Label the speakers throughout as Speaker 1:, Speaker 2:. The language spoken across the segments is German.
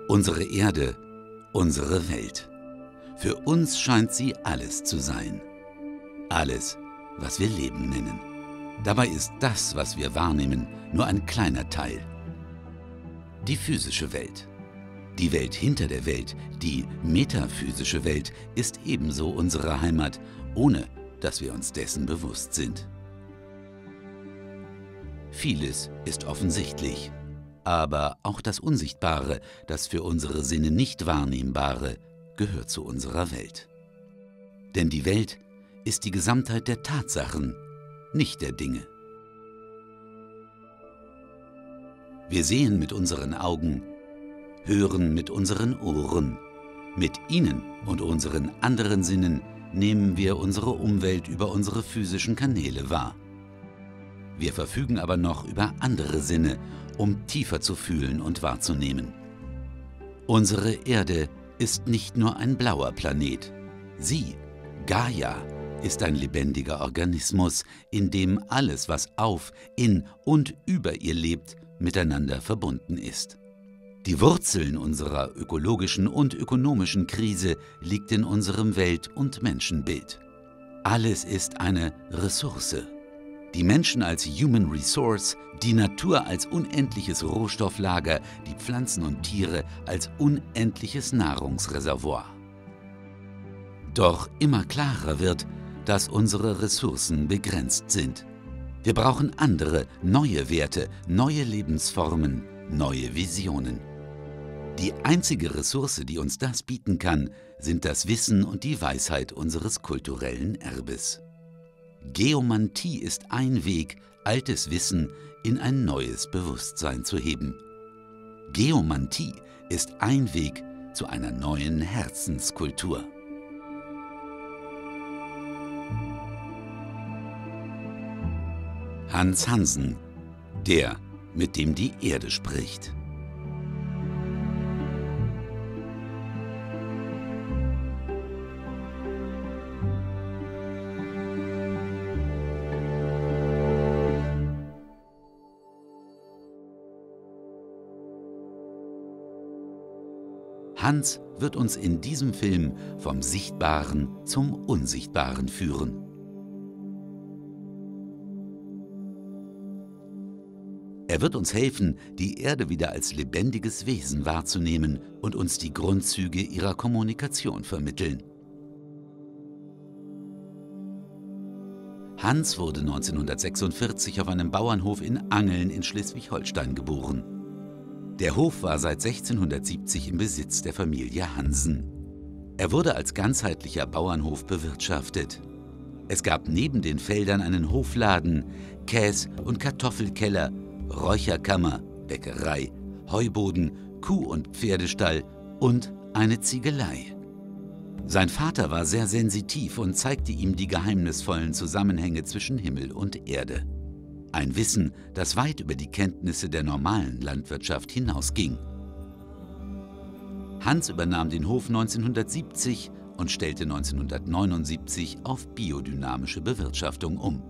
Speaker 1: Unsere Erde, unsere Welt. Für uns scheint sie alles zu sein. Alles, was wir Leben nennen. Dabei ist das, was wir wahrnehmen, nur ein kleiner Teil. Die physische Welt. Die Welt hinter der Welt, die metaphysische Welt, ist ebenso unsere Heimat, ohne dass wir uns dessen bewusst sind. Vieles ist offensichtlich, aber auch das Unsichtbare, das für unsere Sinne nicht Wahrnehmbare, gehört zu unserer Welt. Denn die Welt ist die Gesamtheit der Tatsachen, nicht der Dinge. Wir sehen mit unseren Augen, hören mit unseren Ohren. Mit ihnen und unseren anderen Sinnen nehmen wir unsere Umwelt über unsere physischen Kanäle wahr. Wir verfügen aber noch über andere Sinne, um tiefer zu fühlen und wahrzunehmen. Unsere Erde ist nicht nur ein blauer Planet. Sie, Gaia, ist ein lebendiger Organismus, in dem alles, was auf, in und über ihr lebt, miteinander verbunden ist. Die Wurzeln unserer ökologischen und ökonomischen Krise liegt in unserem Welt- und Menschenbild. Alles ist eine Ressource. Die Menschen als Human Resource, die Natur als unendliches Rohstofflager, die Pflanzen und Tiere als unendliches Nahrungsreservoir. Doch immer klarer wird, dass unsere Ressourcen begrenzt sind. Wir brauchen andere, neue Werte, neue Lebensformen, neue Visionen. Die einzige Ressource, die uns das bieten kann, sind das Wissen und die Weisheit unseres kulturellen Erbes. Geomantie ist ein Weg, altes Wissen in ein neues Bewusstsein zu heben. Geomantie ist ein Weg zu einer neuen Herzenskultur. Hans Hansen, der, mit dem die Erde spricht. Hans wird uns in diesem Film vom Sichtbaren zum Unsichtbaren führen. Er wird uns helfen, die Erde wieder als lebendiges Wesen wahrzunehmen und uns die Grundzüge ihrer Kommunikation vermitteln. Hans wurde 1946 auf einem Bauernhof in Angeln in Schleswig-Holstein geboren. Der Hof war seit 1670 im Besitz der Familie Hansen. Er wurde als ganzheitlicher Bauernhof bewirtschaftet. Es gab neben den Feldern einen Hofladen, Käs- und Kartoffelkeller, Räucherkammer, Bäckerei, Heuboden, Kuh- und Pferdestall und eine Ziegelei. Sein Vater war sehr sensitiv und zeigte ihm die geheimnisvollen Zusammenhänge zwischen Himmel und Erde. Ein Wissen, das weit über die Kenntnisse der normalen Landwirtschaft hinausging. Hans übernahm den Hof 1970 und stellte 1979 auf biodynamische Bewirtschaftung um.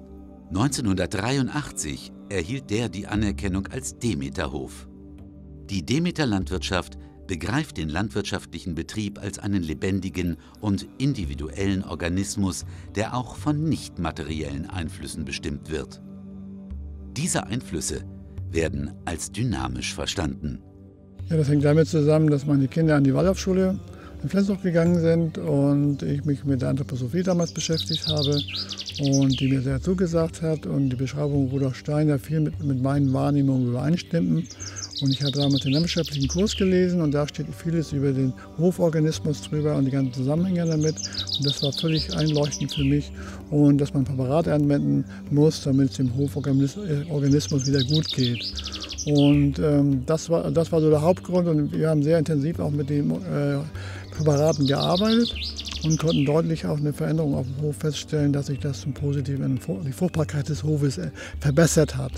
Speaker 1: 1983 erhielt der die Anerkennung als Demeter-Hof. Die Demeter-Landwirtschaft begreift den landwirtschaftlichen Betrieb als einen lebendigen und individuellen Organismus, der auch von nicht-materiellen Einflüssen bestimmt wird. Diese Einflüsse werden als dynamisch verstanden.
Speaker 2: Ja, das hängt damit zusammen, dass meine Kinder an die Waldorfschule in Flensburg gegangen sind und ich mich mit der Anthroposophie damals beschäftigt habe und die mir sehr zugesagt hat und die Beschreibung Rudolf Steiner viel mit meinen Wahrnehmungen übereinstimmten. Und ich habe damals den landwirtschaftlichen Kurs gelesen und da steht vieles über den Hoforganismus drüber und die ganzen Zusammenhänge damit. Und das war völlig einleuchtend für mich und dass man Präparate anwenden muss, damit es dem Hoforganismus wieder gut geht. Und das war so der Hauptgrund und wir haben sehr intensiv auch mit den Präparaten gearbeitet und konnten deutlich auch eine Veränderung auf dem Hof feststellen, dass sich das zum Positiven, die Fruchtbarkeit des Hofes verbessert hat.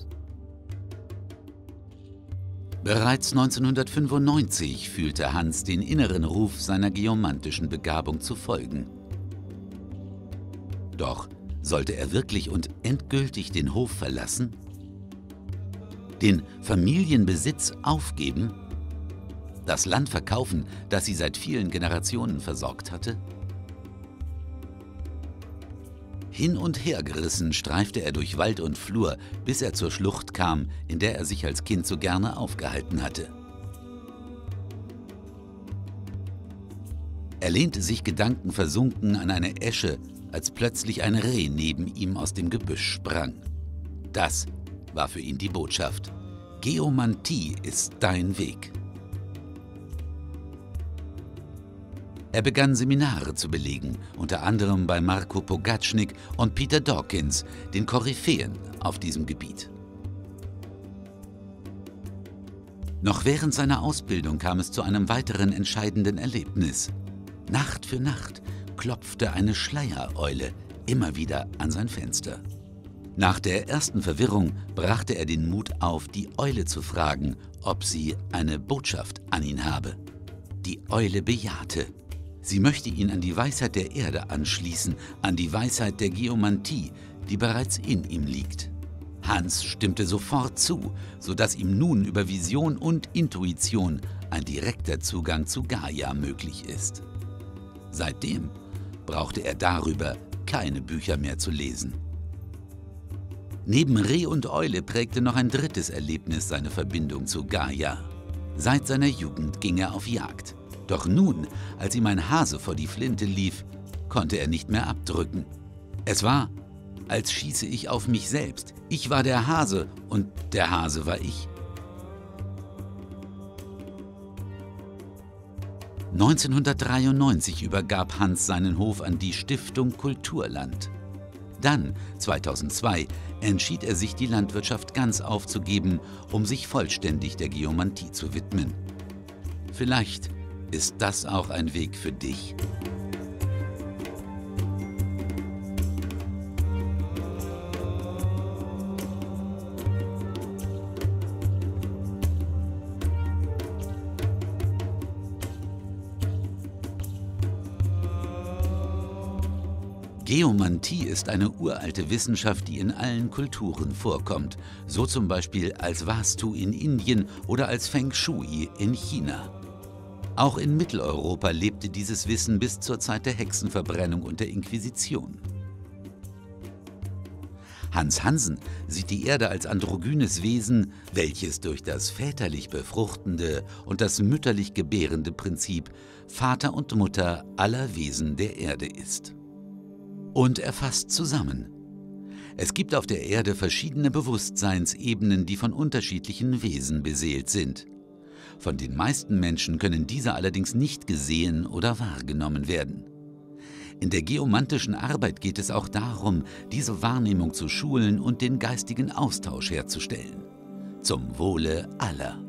Speaker 1: Bereits 1995 fühlte Hans den inneren Ruf seiner geomantischen Begabung zu folgen. Doch sollte er wirklich und endgültig den Hof verlassen? Den Familienbesitz aufgeben? Das Land verkaufen, das sie seit vielen Generationen versorgt hatte? Hin und her gerissen streifte er durch Wald und Flur, bis er zur Schlucht kam, in der er sich als Kind so gerne aufgehalten hatte. Er lehnte sich gedankenversunken an eine Esche, als plötzlich ein Reh neben ihm aus dem Gebüsch sprang. Das war für ihn die Botschaft: Geomantie ist dein Weg. Er begann Seminare zu belegen, unter anderem bei Marco Pogačnik und Peter Dawkins, den Koryphäen auf diesem Gebiet. Noch während seiner Ausbildung kam es zu einem weiteren entscheidenden Erlebnis. Nacht für Nacht klopfte eine Schleiereule immer wieder an sein Fenster. Nach der ersten Verwirrung brachte er den Mut auf, die Eule zu fragen, ob sie eine Botschaft an ihn habe. Die Eule bejahte. Sie möchte ihn an die Weisheit der Erde anschließen, an die Weisheit der Geomantie, die bereits in ihm liegt. Hans stimmte sofort zu, sodass ihm nun über Vision und Intuition ein direkter Zugang zu Gaia möglich ist. Seitdem brauchte er darüber keine Bücher mehr zu lesen. Neben Reh und Eule prägte noch ein drittes Erlebnis seine Verbindung zu Gaia. Seit seiner Jugend ging er auf Jagd. Doch nun, als ihm ein Hase vor die Flinte lief, konnte er nicht mehr abdrücken. Es war, als schieße ich auf mich selbst. Ich war der Hase und der Hase war ich. 1993 übergab Hans seinen Hof an die Stiftung Kulturland. Dann, 2002, entschied er sich, die Landwirtschaft ganz aufzugeben, um sich vollständig der Geomantie zu widmen. Vielleicht ist das auch ein Weg für dich? Geomantie ist eine uralte Wissenschaft, die in allen Kulturen vorkommt, so zum Beispiel als Vastu in Indien oder als Feng Shui in China. Auch in Mitteleuropa lebte dieses Wissen bis zur Zeit der Hexenverbrennung und der Inquisition. Hans Hansen sieht die Erde als androgynes Wesen, welches durch das väterlich befruchtende und das mütterlich gebärende Prinzip Vater und Mutter aller Wesen der Erde ist. Und er fasst zusammen: Es gibt auf der Erde verschiedene Bewusstseinsebenen, die von unterschiedlichen Wesen beseelt sind. Von den meisten Menschen können diese allerdings nicht gesehen oder wahrgenommen werden. In der geomantischen Arbeit geht es auch darum, diese Wahrnehmung zu schulen und den geistigen Austausch herzustellen. Zum Wohle aller.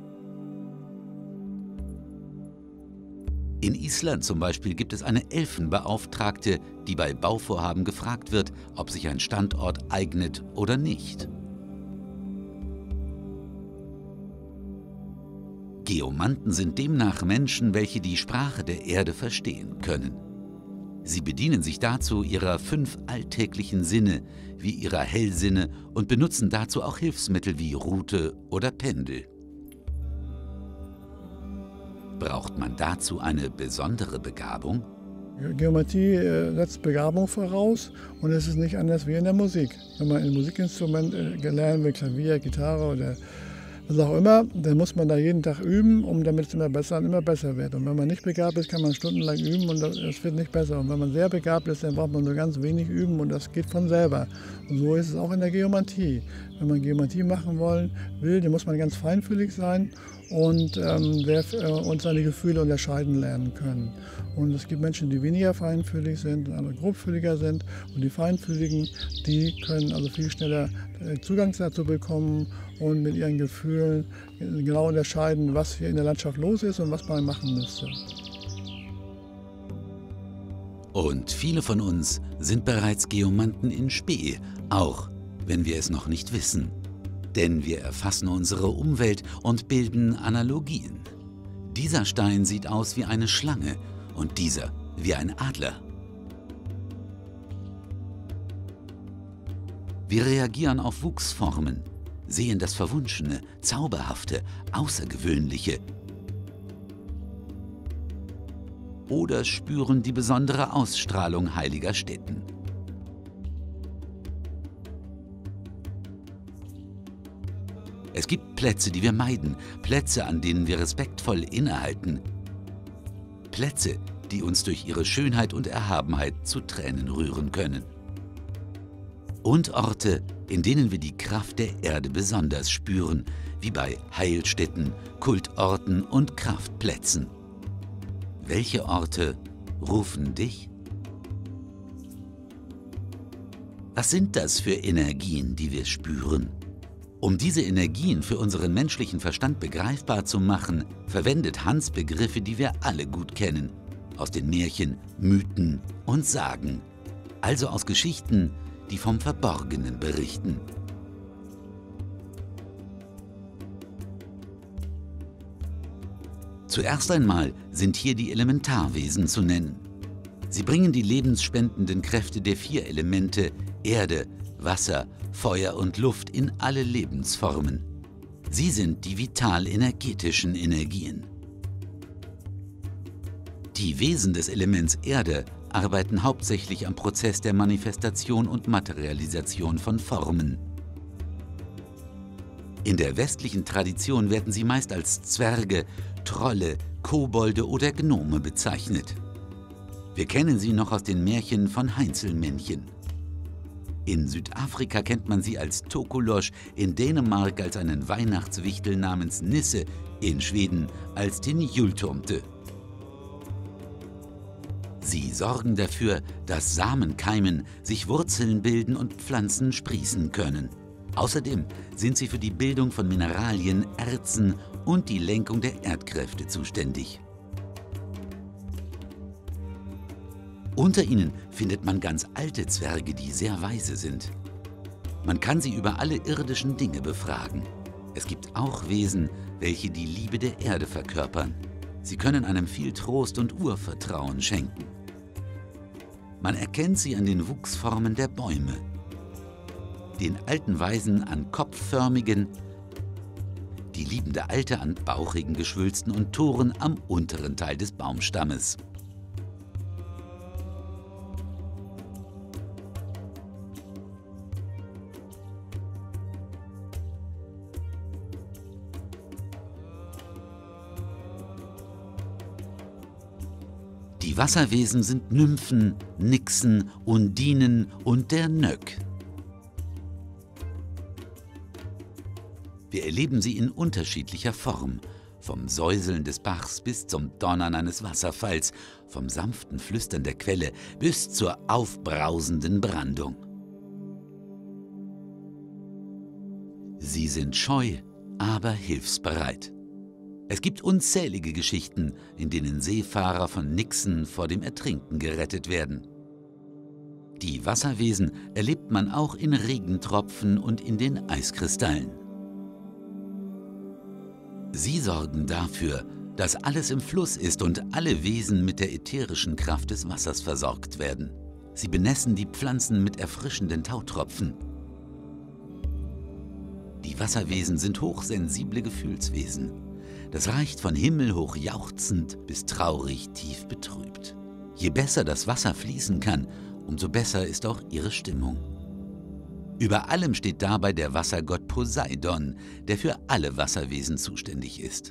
Speaker 1: In Island zum Beispiel gibt es eine Elfenbeauftragte, die bei Bauvorhaben gefragt wird, ob sich ein Standort eignet oder nicht. Geomanten sind demnach Menschen, welche die Sprache der Erde verstehen können. Sie bedienen sich dazu ihrer 5 alltäglichen Sinne, wie ihrer Hellsinne, und benutzen dazu auch Hilfsmittel wie Rute oder Pendel. Braucht man dazu eine besondere Begabung?
Speaker 2: Geomantie setzt Begabung voraus und es ist nicht anders wie in der Musik. Wenn man ein Musikinstrument lernen will, Klavier, Gitarre oder was auch immer, dann muss man da jeden Tag üben, damit es immer besser und immer besser wird. Und wenn man nicht begabt ist, kann man stundenlang üben und es wird nicht besser. Und wenn man sehr begabt ist, dann braucht man nur ganz wenig üben und das geht von selber. Und so ist es auch in der Geomantie. Wenn man Geomantie machen will, dann muss man ganz feinfühlig sein und seine Gefühle unterscheiden lernen können. Und es gibt Menschen, die weniger feinfühlig sind und andere grobfühliger sind. Und die Feinfühligen, die können also viel schneller Zugang dazu bekommen und mit ihren Gefühlen genau unterscheiden, was hier in der Landschaft los ist und was man machen müsste.
Speaker 1: Und viele von uns sind bereits Geomanten in Spe, auch wenn wir es noch nicht wissen. Denn wir erfassen unsere Umwelt und bilden Analogien. Dieser Stein sieht aus wie eine Schlange und dieser wie ein Adler. Wir reagieren auf oder spüren die besondere Ausstrahlung heiliger Stätten. Es gibt Plätze, die wir meiden, Plätze, an denen wir respektvoll innehalten, Plätze, die uns durch ihre Schönheit und Erhabenheit zu Tränen rühren können. Und Orte, in denen wir die Kraft der Erde besonders spüren, wie bei Heilstätten, Kultorten und Kraftplätzen. Welche Orte rufen dich? Was sind das für Energien, die wir spüren? Um diese Energien für unseren menschlichen Verstand begreifbar zu machen, verwendet Hans Begriffe, die wir alle gut kennen, aus den Märchen, Mythen und Sagen, also aus Geschichten, die vom Verborgenen berichten. Zuerst einmal sind hier die Elementarwesen zu nennen. Sie bringen die lebensspendenden Kräfte der 4 Elemente Erde, Wasser, Feuer und Luft in alle Lebensformen. Sie sind die vital-energetischen Energien. Die Wesen des Elements Erde arbeiten hauptsächlich am Prozess der Manifestation und Materialisation von Formen. In der westlichen Tradition werden sie meist als Zwerge, Trolle, Kobolde oder Gnome bezeichnet. Wir kennen sie noch aus den Märchen von Heinzelmännchen. In Südafrika kennt man sie als Tokolosch, in Dänemark als einen Weihnachtswichtel namens Nisse, in Schweden als den Jultomte. Sie sorgen dafür, dass Samen keimen, sich Wurzeln bilden und Pflanzen sprießen können. Außerdem sind sie für die Bildung von Mineralien, Erzen und die Lenkung der Erdkräfte zuständig. Unter ihnen findet man ganz alte Zwerge, die sehr weise sind. Man kann sie über alle irdischen Dinge befragen. Es gibt auch Wesen, welche die Liebe der Erde verkörpern. Sie können einem viel Trost und Urvertrauen schenken. Man erkennt sie an den Wuchsformen der Bäume, den alten Weisen an kopfförmigen, die liebende Alte an bauchigen Geschwülsten und Toren am unteren Teil des Baumstammes. Die Wasserwesen sind Nymphen, Nixen, Undinen und der Nöck. Wir erleben sie in unterschiedlicher Form, vom Säuseln des Bachs bis zum Donnern eines Wasserfalls, vom sanften Flüstern der Quelle bis zur aufbrausenden Brandung. Sie sind scheu, aber hilfsbereit. Es gibt unzählige Geschichten, in denen Seefahrer von Nixen vor dem Ertrinken gerettet werden. Die Wasserwesen erlebt man auch in Regentropfen und in den Eiskristallen. Sie sorgen dafür, dass alles im Fluss ist und alle Wesen mit der ätherischen Kraft des Wassers versorgt werden. Sie benässen die Pflanzen mit erfrischenden Tautropfen. Die Wasserwesen sind hochsensible Gefühlswesen. Das reicht von himmelhoch jauchzend bis traurig tief betrübt. Je besser das Wasser fließen kann, umso besser ist auch ihre Stimmung. Über allem steht dabei der Wassergott Poseidon, der für alle Wasserwesen zuständig ist.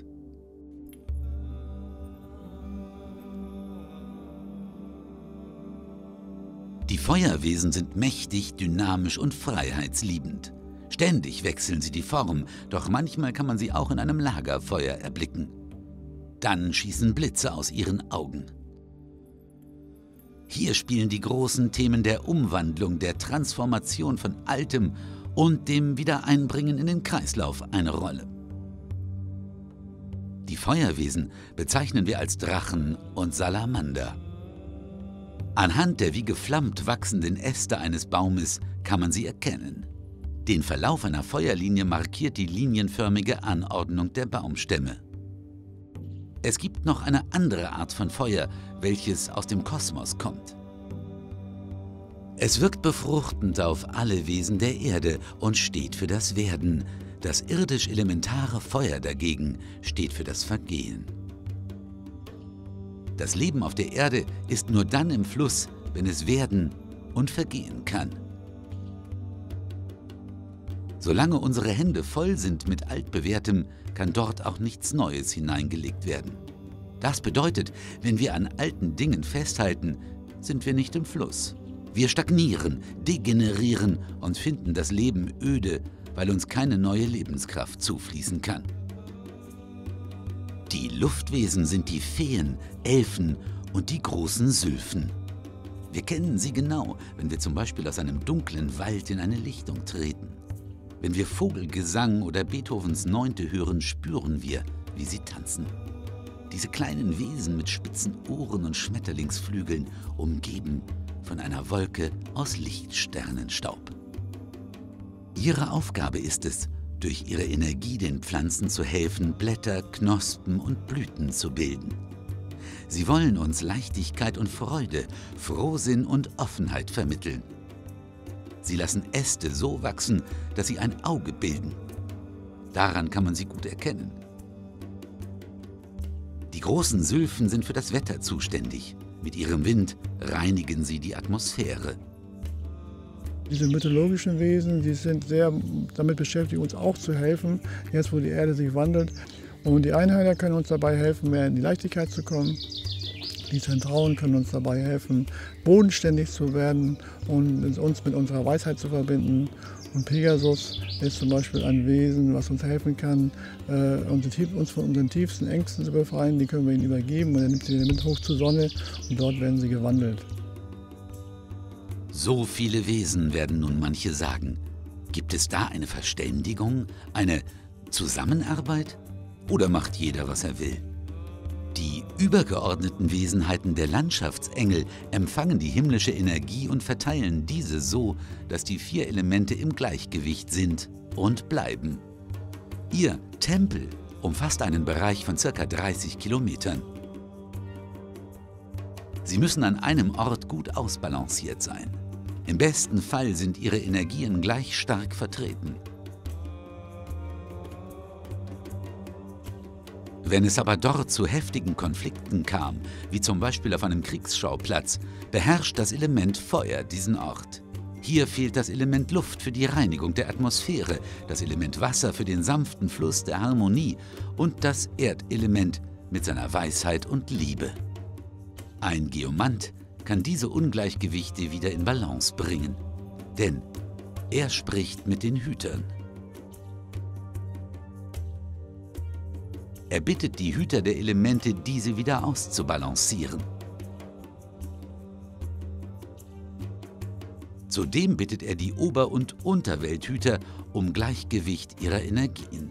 Speaker 1: Die Feuerwesen sind mächtig, dynamisch und freiheitsliebend. Ständig wechseln sie die Form, doch manchmal kann man sie auch in einem Lagerfeuer erblicken. Dann schießen Blitze aus ihren Augen. Hier spielen die großen Themen der Umwandlung, der Transformation von Altem und dem Wiedereinbringen in den Kreislauf eine Rolle. Die Feuerwesen bezeichnen wir als Drachen und Salamander. Anhand der wie geflammt wachsenden Äste eines Baumes kann man sie erkennen. Den Verlauf einer Feuerlinie markiert die linienförmige Anordnung der Baumstämme. Es gibt noch eine andere Art von Feuer, welches aus dem Kosmos kommt. Es wirkt befruchtend auf alle Wesen der Erde und steht für das Werden. Das irdisch-elementare Feuer dagegen steht für das Vergehen. Das Leben auf der Erde ist nur dann im Fluss, wenn es werden und vergehen kann. Solange unsere Hände voll sind mit Altbewährtem, kann dort auch nichts Neues hineingelegt werden. Das bedeutet, wenn wir an alten Dingen festhalten, sind wir nicht im Fluss. Wir stagnieren, degenerieren und finden das Leben öde, weil uns keine neue Lebenskraft zufließen kann. Die Luftwesen sind die Feen, Elfen und die großen Sylphen. Wir kennen sie genau, wenn wir zum Beispiel aus einem dunklen Wald in eine Lichtung treten. Wenn wir Vogelgesang oder Beethovens 9. hören, spüren wir, wie sie tanzen. Diese kleinen Wesen mit spitzen Ohren und Schmetterlingsflügeln, umgeben von einer Wolke aus Lichtsternenstaub. Ihre Aufgabe ist es, durch ihre Energie den Pflanzen zu helfen, Blätter, Knospen und Blüten zu bilden. Sie wollen uns Leichtigkeit und Freude, Frohsinn und Offenheit vermitteln. Sie lassen Äste so wachsen, dass sie ein Auge bilden. Daran kann man sie gut erkennen. Die großen Sylphen sind für das Wetter zuständig. Mit ihrem Wind reinigen sie die Atmosphäre.
Speaker 2: Diese mythologischen Wesen, die sind sehr damit beschäftigt, uns auch zu helfen, jetzt wo die Erde sich wandelt. Und die Einhörner können uns dabei helfen, mehr in die Leichtigkeit zu kommen. Die Zentauen können uns dabei helfen, bodenständig zu werden und uns mit unserer Weisheit zu verbinden. Und Pegasus ist zum Beispiel ein Wesen, was uns helfen kann, uns von unseren tiefsten Ängsten zu befreien. Die können wir ihnen übergeben und er nimmt sie mit hoch zur Sonne und dort werden sie gewandelt.
Speaker 1: So viele Wesen, werden nun manche sagen. Gibt es da eine Verständigung, eine Zusammenarbeit? Oder macht jeder, was er will? Die übergeordneten Wesenheiten der Landschaftsengel empfangen die himmlische Energie und verteilen diese so, dass die 4 Elemente im Gleichgewicht sind und bleiben. Ihr Tempel umfasst einen Bereich von ca. 30 Kilometern. Sie müssen an einem Ort gut ausbalanciert sein. Im besten Fall sind ihre Energien gleich stark vertreten. Wenn es aber dort zu heftigen Konflikten kam, wie zum Beispiel auf einem Kriegsschauplatz, beherrscht das Element Feuer diesen Ort. Hier fehlt das Element Luft für die Reinigung der Atmosphäre, das Element Wasser für den sanften Fluss der Harmonie und das Erdelement mit seiner Weisheit und Liebe. Ein Geomant kann diese Ungleichgewichte wieder in Balance bringen, denn er spricht mit den Hütern. Er bittet die Hüter der Elemente, diese wieder auszubalancieren. Zudem bittet er die Ober- und Unterwelthüter um Gleichgewicht ihrer Energien.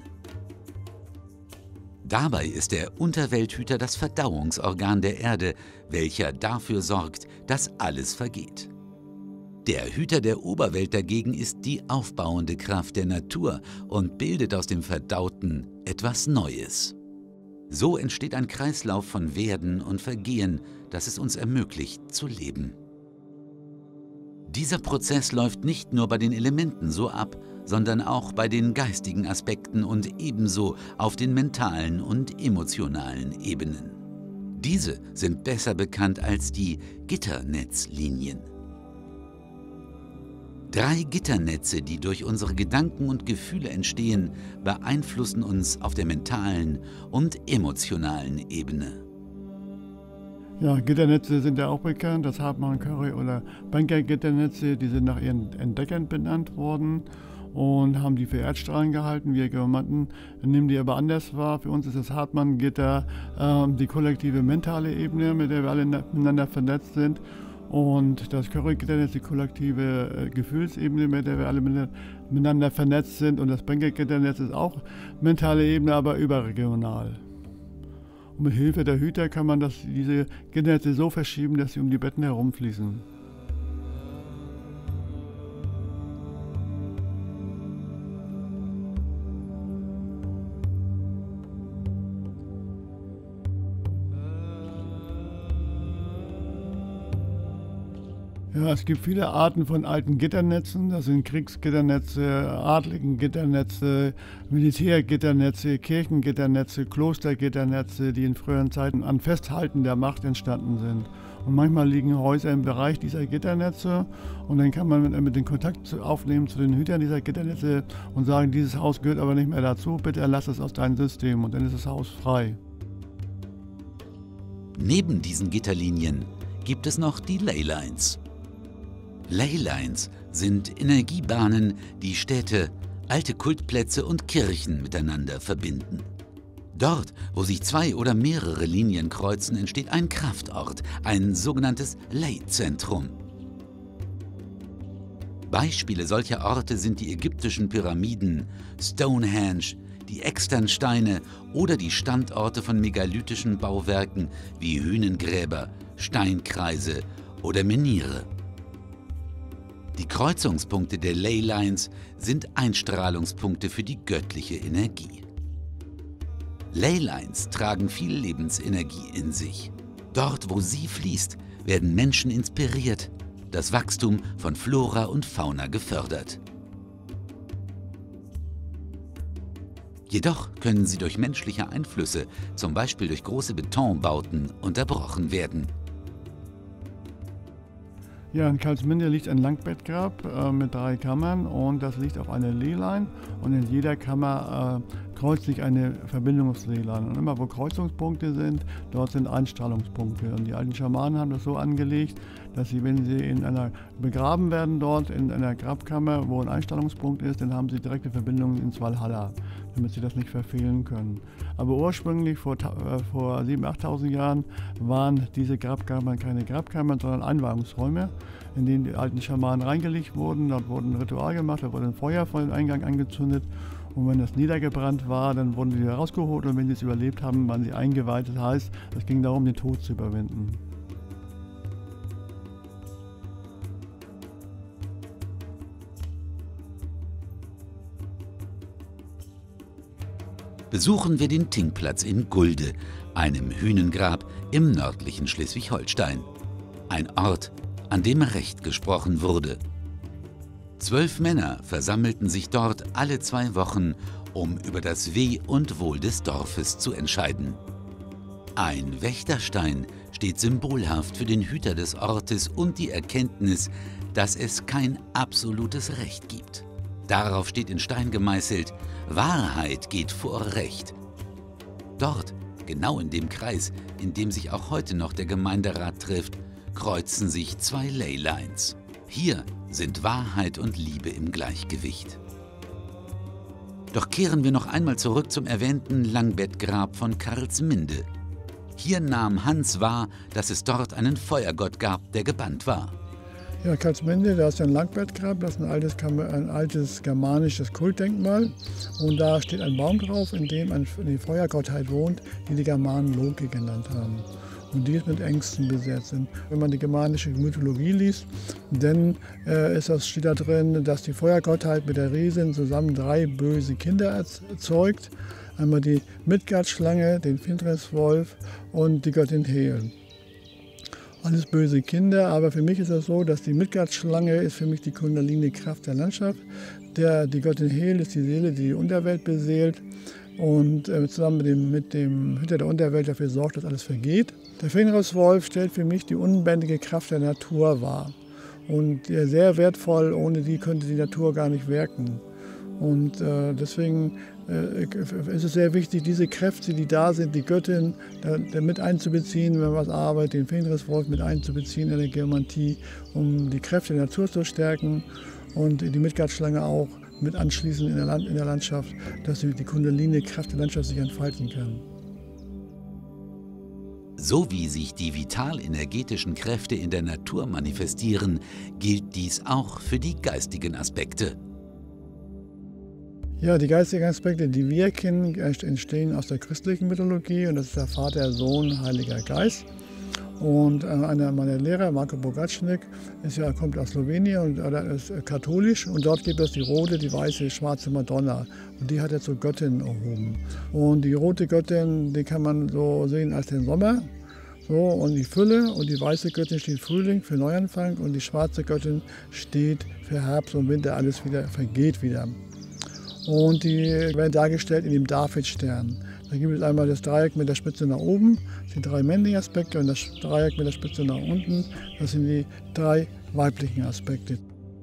Speaker 1: Dabei ist der Unterwelthüter das Verdauungsorgan der Erde, welcher dafür sorgt, dass alles vergeht. Der Hüter der Oberwelt dagegen ist die aufbauende Kraft der Natur und bildet aus dem Verdauten etwas Neues. So entsteht ein Kreislauf von Werden und Vergehen, das es uns ermöglicht, zu leben. Dieser Prozess läuft nicht nur bei den Elementen so ab, sondern auch bei den geistigen Aspekten und ebenso auf den mentalen und emotionalen Ebenen. Diese sind besser bekannt als die Gitternetzlinien. 3 Gitternetze, die durch unsere Gedanken und Gefühle entstehen, beeinflussen uns auf der mentalen und emotionalen Ebene.
Speaker 2: Ja, Gitternetze sind ja auch bekannt, das Hartmann, Curry oder Banker-Gitternetze, die sind nach ihren Entdeckern benannt worden und haben die für Erdstrahlen gehalten. Wir Geomanten nehmen die aber anders wahr. Für uns ist das Hartmann-Gitter die kollektive mentale Ebene, mit der wir alle miteinander vernetzt sind. Und das Curry-Gitternetz die kollektive Gefühlsebene, mit der wir alle miteinander vernetzt sind. Und das Banker-Gitternetz ist auch mentale Ebene, aber überregional. Und mit Hilfe der Hüter kann man diese Gitternetze so verschieben, dass sie um die Betten herumfließen. Ja, es gibt viele Arten von alten Gitternetzen. Das sind Kriegsgitternetze, adligen Gitternetze, Militärgitternetze, Kirchengitternetze, Klostergitternetze, die in früheren Zeiten an Festhalten der Macht entstanden sind. Und manchmal liegen Häuser im Bereich dieser Gitternetze und dann kann man mit den Kontakt aufnehmen zu den Hütern dieser Gitternetze und sagen, dieses Haus gehört aber nicht mehr dazu, bitte erlass es aus deinem System, und dann ist das Haus frei.
Speaker 1: Neben diesen Gitterlinien gibt es noch die Leylines. Leylines sind Energiebahnen, die Städte, alte Kultplätze und Kirchen miteinander verbinden. Dort, wo sich zwei oder mehrere Linien kreuzen, entsteht ein Kraftort, ein sogenanntes Leyzentrum. Beispiele solcher Orte sind die ägyptischen Pyramiden, Stonehenge, die Externsteine oder die Standorte von megalithischen Bauwerken wie Hünengräber, Steinkreise oder Menhire. Die Kreuzungspunkte der Leylines sind Einstrahlungspunkte für die göttliche Energie. Leylines tragen viel Lebensenergie in sich. Dort, wo sie fließt, werden Menschen inspiriert, das Wachstum von Flora und Fauna gefördert. Jedoch können sie durch menschliche Einflüsse, zum Beispiel durch große Betonbauten, unterbrochen werden.
Speaker 2: Ja, in Karlsminde liegt ein Langbettgrab mit 3 Kammern und das liegt auf einer Leyline, und in jeder Kammer kreuzt sich eine Verbindungsleyline. Und immer wo Kreuzungspunkte sind, dort sind Einstrahlungspunkte. Und die alten Schamanen haben das so angelegt, dass sie, wenn sie begraben werden dort in einer Grabkammer, wo ein Einstrahlungspunkt ist, dann haben sie direkte Verbindungen ins Valhalla, damit sie das nicht verfehlen können. Aber ursprünglich vor 7.000, 8.000 Jahren waren diese Grabkammern keine Grabkammern, sondern Einweihungsräume, in denen die alten Schamanen reingelegt wurden. Dort wurde ein Ritual gemacht, da wurde ein Feuer vor dem Eingang angezündet. Und wenn das niedergebrannt war, dann wurden die rausgeholt, und wenn sie es überlebt haben, waren sie eingeweiht. Das heißt, es ging darum, den Tod zu überwinden.
Speaker 1: Besuchen wir den Tinkplatz in Gulde, einem Hünengrab im nördlichen Schleswig-Holstein. Ein Ort, an dem Recht gesprochen wurde. 12 Männer versammelten sich dort alle 2 Wochen, um über das Weh und Wohl des Dorfes zu entscheiden. Ein Wächterstein steht symbolhaft für den Hüter des Ortes und die Erkenntnis, dass es kein absolutes Recht gibt. Darauf steht in Stein gemeißelt: Wahrheit geht vor Recht. Dort, genau in dem Kreis, in dem sich auch heute noch der Gemeinderat trifft, kreuzen sich 2 Leylines. Hier sind Wahrheit und Liebe im Gleichgewicht. Doch kehren wir noch einmal zurück zum erwähnten Langbettgrab von Karlsminde. Hier nahm Hans wahr, dass es dort einen Feuergott gab, der gebannt war.
Speaker 2: Ja, Karlsminde, da ist ein Langbettgrab, das ist ein altes germanisches Kultdenkmal. Und da steht ein Baum drauf, in dem eine Feuergottheit wohnt, die die Germanen Loki genannt haben. Und die ist mit Ängsten besetzt. Und wenn man die germanische Mythologie liest, dann steht da drin, dass die Feuergottheit mit der Riesin zusammen 3 böse Kinder erzeugt. Einmal die Midgardschlange, den Fenriswolf und die Göttin Hel. Alles böse Kinder, aber für mich ist es so, dass die Midgardschlange ist für mich die Kundalini-Kraft der Landschaft. Die Göttin Hel ist die Seele, die die Unterwelt beseelt und zusammen mit dem Hüter der Unterwelt dafür sorgt, dass alles vergeht. Der Fenriswolf stellt für mich die unbändige Kraft der Natur wahr und sehr wertvoll, ohne die könnte die Natur gar nicht wirken. Und deswegen ist es sehr wichtig, diese Kräfte, die da sind, die Göttin da mit einzubeziehen, wenn man was arbeitet, den Fenriswolf mit einzubeziehen in der Geomantie, um die Kräfte der Natur zu stärken, und die Midgardschlange auch mit anschließen in der Landschaft, dass die Kundalini-Kraft der Landschaft sich entfalten kann.
Speaker 1: So wie sich die vital-energetischen Kräfte in der Natur manifestieren, gilt dies auch für die geistigen Aspekte.
Speaker 2: Ja, die geistigen Aspekte, die wir kennen, entstehen aus der christlichen Mythologie, und das ist der Vater, Sohn, Heiliger Geist. Und einer meiner Lehrer, Marko Bogačnik, kommt aus Slowenien und ist katholisch, und dort gibt es die rote, die weiße, schwarze Madonna, und die hat er zur Göttin erhoben. Und die rote Göttin, die kann man so sehen als den Sommer, So, und die Fülle und die weiße Göttin steht Frühling für Neuanfang und die schwarze Göttin steht für Herbst und Winter, alles wieder vergeht wieder. Und die werden dargestellt in dem Davidstern. Da gibt es einmal das Dreieck mit der Spitze nach oben, das sind 3 männliche Aspekte, und das Dreieck mit der Spitze nach unten, das sind die 3 weiblichen Aspekte.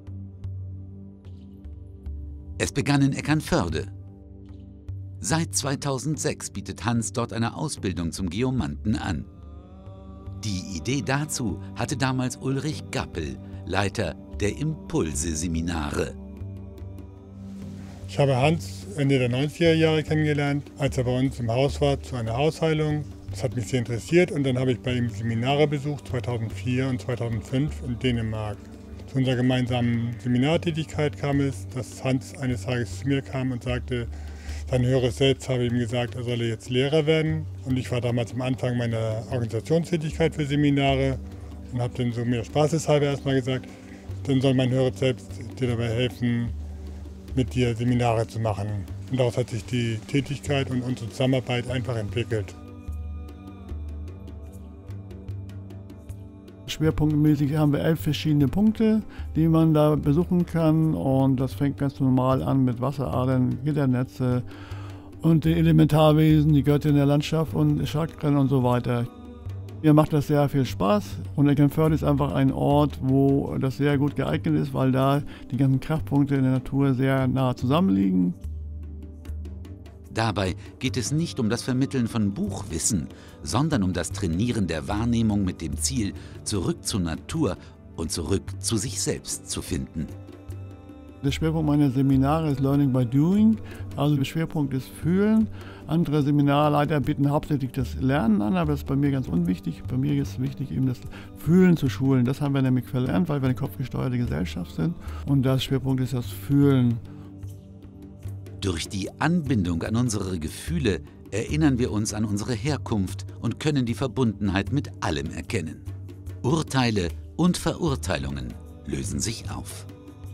Speaker 1: Es begann in Eckernförde. Seit 2006 bietet Hans dort eine Ausbildung zum Geomanten an. Die Idee dazu hatte damals Ulrich Gappel, Leiter der Impulse-Seminare.
Speaker 3: Ich habe Hans Ende der 90er Jahre kennengelernt, als er bei uns im Haus war zu einer Hausheilung. Das hat mich sehr interessiert und dann habe ich bei ihm Seminare besucht, 2004 und 2005 in Dänemark. Zu unserer gemeinsamen Seminartätigkeit kam es, dass Hans eines Tages zu mir kam und sagte, sein höheres Selbst habe ihm gesagt, er solle jetzt Lehrer werden. Und ich war damals am Anfang meiner Organisationstätigkeit für Seminare und habe dann so mir spaßeshalber erstmal gesagt, dann soll mein höheres Selbst dir dabei helfen, mit dir Seminare zu machen. Und daraus hat sich die Tätigkeit und unsere Zusammenarbeit einfach entwickelt.
Speaker 2: Schwerpunktmäßig haben wir 11 verschiedene Punkte, die man da besuchen kann, und das fängt ganz normal an mit Wasseradern, Gitternetze und die Elementarwesen, die Göttin der Landschaft und Chakren und so weiter. Mir macht das sehr viel Spaß und Eckernförde ist einfach ein Ort, wo das sehr gut geeignet ist, weil da die ganzen Kraftpunkte in der Natur sehr nah zusammenliegen.
Speaker 1: Dabei geht es nicht um das Vermitteln von Buchwissen, sondern um das Trainieren der Wahrnehmung mit dem Ziel, zurück zur Natur und zurück zu sich selbst zu finden.
Speaker 2: Der Schwerpunkt meiner Seminare ist Learning by Doing, also der Schwerpunkt ist Fühlen. Andere Seminarleiter bieten hauptsächlich das Lernen an, aber das ist bei mir ganz unwichtig. Bei mir ist es wichtig, eben das Fühlen zu schulen. Das haben wir nämlich verlernt, weil wir eine kopfgesteuerte Gesellschaft sind, und das Schwerpunkt ist das Fühlen.
Speaker 1: Durch die Anbindung an unsere Gefühle erinnern wir uns an unsere Herkunft und können die Verbundenheit mit allem erkennen. Urteile und Verurteilungen lösen sich auf.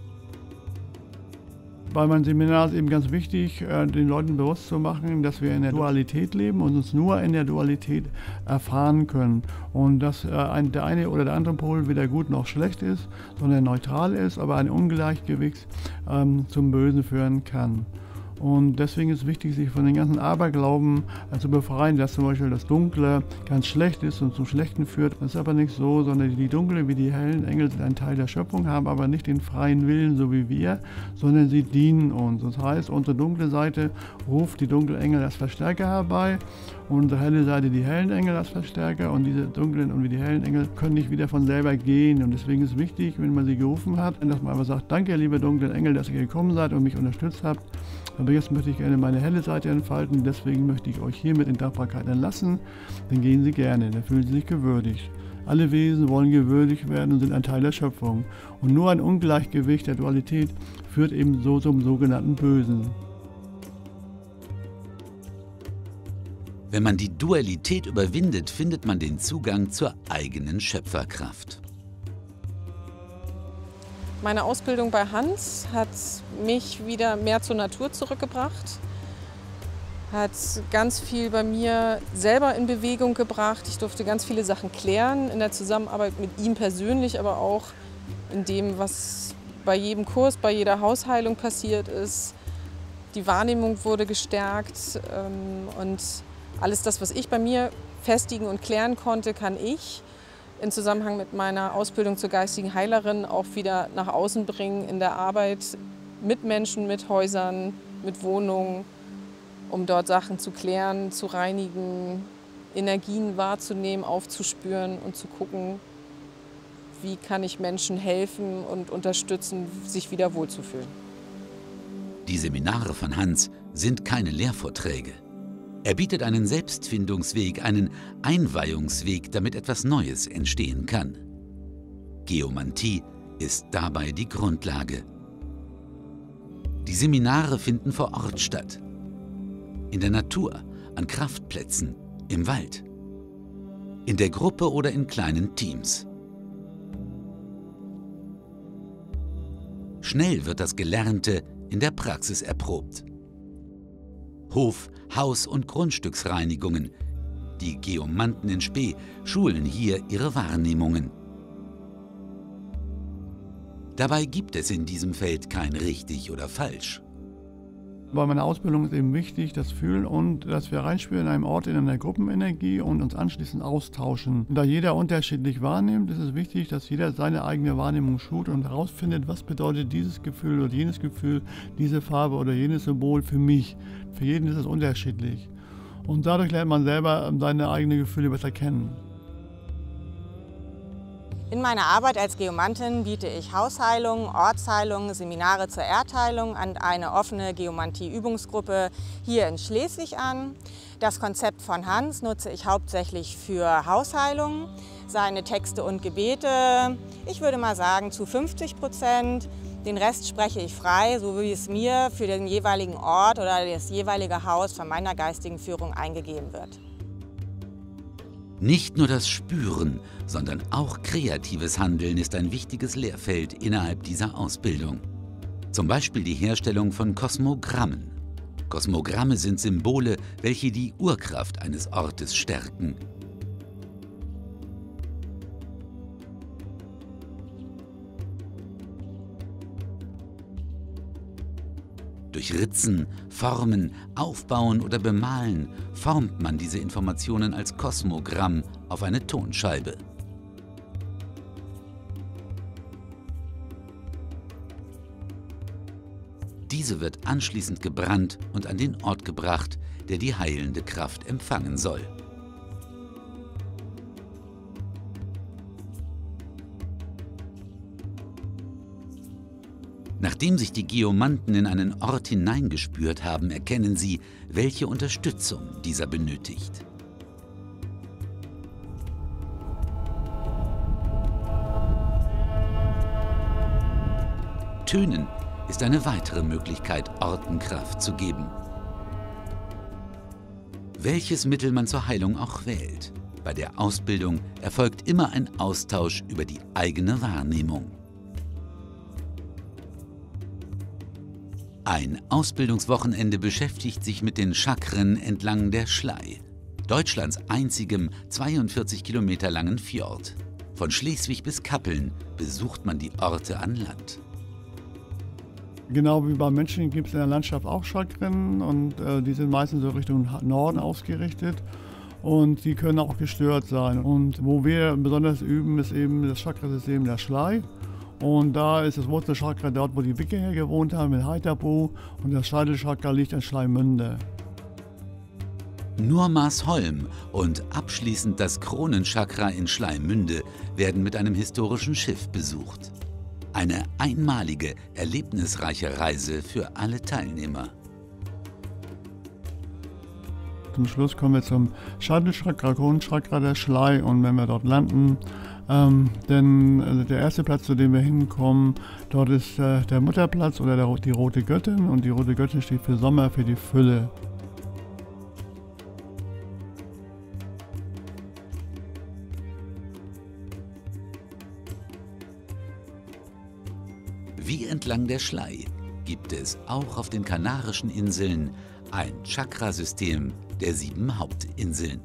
Speaker 2: Bei meinem Seminar ist eben ganz wichtig, den Leuten bewusst zu machen, dass wir in der Dualität leben und uns nur in der Dualität erfahren können. Und dass der eine oder der andere Pol weder gut noch schlecht ist, sondern neutral ist, aber ein Ungleichgewicht zum Bösen führen kann. Und deswegen ist es wichtig, sich von den ganzen Aberglauben zu befreien, dass zum Beispiel das Dunkle ganz schlecht ist und zum Schlechten führt. Das ist aber nicht so, sondern die dunklen wie die hellen Engel sind ein Teil der Schöpfung, haben aber nicht den freien Willen, so wie wir, sondern sie dienen uns. Das heißt, unsere dunkle Seite ruft die dunklen Engel als Verstärker herbei, und unsere helle Seite die hellen Engel als Verstärker, und diese dunklen und wie die hellen Engel können nicht wieder von selber gehen. Und deswegen ist es wichtig, wenn man sie gerufen hat, dass man aber sagt, danke liebe dunklen Engel, dass ihr gekommen seid und mich unterstützt habt. Aber jetzt möchte ich gerne meine helle Seite entfalten, deswegen möchte ich euch hiermit in Dankbarkeit entlassen. Dann gehen Sie gerne, dann fühlen Sie sich gewürdigt. Alle Wesen wollen gewürdigt werden und sind ein Teil der Schöpfung. Und nur ein Ungleichgewicht der Dualität führt eben so zum sogenannten Bösen.
Speaker 1: Wenn man die Dualität überwindet, findet man den Zugang zur eigenen Schöpferkraft.
Speaker 4: Meine Ausbildung bei Hans hat mich wieder mehr zur Natur zurückgebracht, hat ganz viel bei mir selber in Bewegung gebracht. Ich durfte ganz viele Sachen klären in der Zusammenarbeit mit ihm persönlich, aber auch in dem, was bei jedem Kurs, bei jeder Hausheilung passiert ist. Die Wahrnehmung wurde gestärkt und alles das, was ich bei mir festigen und klären konnte, kann ich in Zusammenhang mit meiner Ausbildung zur geistigen Heilerin auch wieder nach außen bringen in der Arbeit mit Menschen, mit Häusern, mit Wohnungen, um dort Sachen zu klären, zu reinigen, Energien wahrzunehmen, aufzuspüren und zu gucken, wie kann ich Menschen helfen und unterstützen, sich wieder wohlzufühlen.
Speaker 1: Die Seminare von Hans sind keine Lehrvorträge. Er bietet einen Selbstfindungsweg, einen Einweihungsweg, damit etwas Neues entstehen kann. Geomantie ist dabei die Grundlage. Die Seminare finden vor Ort statt. In der Natur, an Kraftplätzen, im Wald. In der Gruppe oder in kleinen Teams. Schnell wird das Gelernte in der Praxis erprobt. Hof-, Haus- und Grundstücksreinigungen, Die Geomanten in Spee schulen hier ihre Wahrnehmungen. Dabei gibt es in diesem Feld kein richtig oder falsch.
Speaker 2: Bei meiner Ausbildung ist eben wichtig, das Fühlen und dass wir reinspüren in einem Ort in einer Gruppenenergie und uns anschließend austauschen. Und da jeder unterschiedlich wahrnimmt, ist es wichtig, dass jeder seine eigene Wahrnehmung schult und herausfindet, was bedeutet dieses Gefühl oder jenes Gefühl, diese Farbe oder jenes Symbol für mich. Für jeden ist es unterschiedlich. Und dadurch lernt man selber seine eigenen Gefühle besser kennen.
Speaker 5: In meiner Arbeit als Geomantin biete ich Hausheilung, Ortsheilung, Seminare zur Erdheilung an eine offene Geomantie-Übungsgruppe hier in Schleswig an. Das Konzept von Hans nutze ich hauptsächlich für Hausheilung, seine Texte und Gebete, ich würde mal sagen zu 50%. Den Rest spreche ich frei, so wie es mir für den jeweiligen Ort oder das jeweilige Haus von meiner geistigen Führung eingegeben wird.
Speaker 1: Nicht nur das Spüren, sondern auch kreatives Handeln ist ein wichtiges Lehrfeld innerhalb dieser Ausbildung. Zum Beispiel die Herstellung von Kosmogrammen. Kosmogramme sind Symbole, welche die Urkraft eines Ortes stärken. Durch Ritzen, Formen, Aufbauen oder Bemalen formt man diese Informationen als Kosmogramm auf eine Tonscheibe. Diese wird anschließend gebrannt und an den Ort gebracht, der die heilende Kraft empfangen soll. Nachdem sich die Geomanten in einen Ort hineingespürt haben, erkennen sie, welche Unterstützung dieser benötigt. Tönen ist eine weitere Möglichkeit, Orten Kraft zu geben. Welches Mittel man zur Heilung auch wählt, bei der Ausbildung erfolgt immer ein Austausch über die eigene Wahrnehmung. Ein Ausbildungswochenende beschäftigt sich mit den Chakren entlang der Schlei, Deutschlands einzigem 42 Kilometer langen Fjord. Von Schleswig bis Kappeln besucht man die Orte an Land.
Speaker 2: Genau wie beim Menschen gibt es in der Landschaft auch Chakren und die sind meistens so Richtung Norden ausgerichtet und die können auch gestört sein. Und wo wir besonders üben, ist eben das Chakrasystem der Schlei. Und da ist das Wurzelchakra dort, wo die Wikinger gewohnt haben, in Haithabu, und das Scheitelchakra liegt in Schleimünde.
Speaker 1: Nur Maasholm und abschließend das Kronenchakra in Schleimünde werden mit einem historischen Schiff besucht. Eine einmalige, erlebnisreiche Reise für alle Teilnehmer.
Speaker 2: Zum Schluss kommen wir zum Scheitelchakra, Kronenchakra der Schlei, und wenn wir dort landen, denn der erste Platz, zu dem wir hinkommen, dort ist der Mutterplatz oder die rote Göttin, und die rote Göttin steht für Sommer, für die Fülle.
Speaker 1: Wie entlang der Schlei gibt es auch auf den Kanarischen Inseln ein Chakrasystem der 7 Hauptinseln.